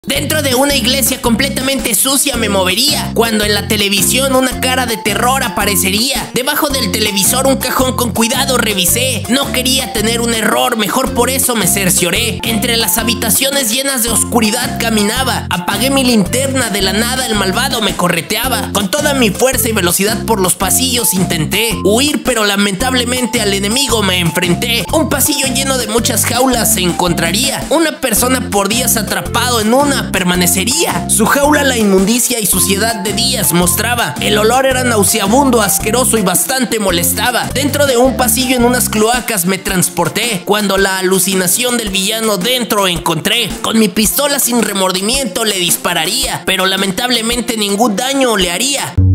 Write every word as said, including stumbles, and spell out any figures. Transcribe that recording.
Dentro de una iglesia completamente sucia me movería, cuando en la televisión una cara de terror aparecería. Debajo del televisor un cajón con cuidado revisé. No quería tener un error, mejor por eso me cercioré. Entre las habitaciones llenas de oscuridad caminaba. Apagué mi linterna, de la nada el malvado me correteaba. Con toda mi fuerza y velocidad por los pasillos intenté huir, pero lamentablemente al enemigo me enfrenté. Un pasillo lleno de muchas jaulas se encontraría. Una persona por días atrapado en una permanecería. Su jaula la inmundicia y suciedad de días mostraba. El olor era nauseabundo, asqueroso y bastante molestaba. Dentro de un pasillo en unas cloacas me transporté, cuando la alucinación del villano dentro encontré. Con mi pistola sin remordimiento le dispararía, pero lamentablemente ningún daño le haría.